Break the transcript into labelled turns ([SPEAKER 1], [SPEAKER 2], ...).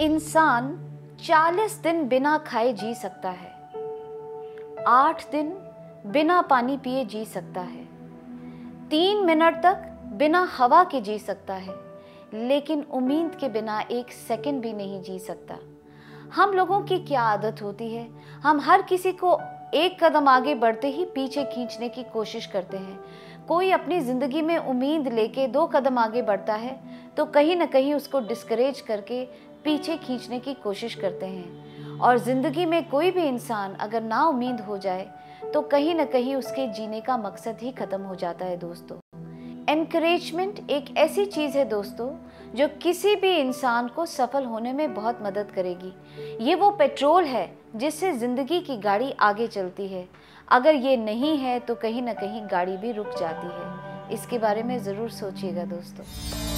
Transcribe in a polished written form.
[SPEAKER 1] इंसान 40 दिन बिना खाए जी सकता है, 8 दिन बिना पानी पिए जी सकता है, 3 मिनट तक बिना हवा के जी सकता है, लेकिन उम्मीद के बिना 1 सेकंड भी नहीं जी सकता। हम लोगों की क्या आदत होती है, हम हर किसी को एक कदम आगे बढ़ते ही पीछे खींचने की कोशिश करते हैं। कोई अपनी ज़िंदगी में उम्मीद लेके 2 कदम आगे बढ़ता है तो कहीं ना कहीं उसको डिस्करेज करके पीछे खींचने की कोशिश करते हैं। और ज़िंदगी में कोई भी इंसान अगर ना उम्मीद हो जाए तो कहीं ना कहीं उसके जीने का मकसद ही ख़त्म हो जाता है दोस्तों। एनकरेजमेंट एक ऐसी चीज़ है दोस्तों जो किसी भी इंसान को सफल होने में बहुत मदद करेगी। ये वो पेट्रोल है जिससे ज़िंदगी की गाड़ी आगे चलती है। अगर ये नहीं है तो कहीं ना कहीं गाड़ी भी रुक जाती है। इसके बारे में ज़रूर सोचिएगा दोस्तों।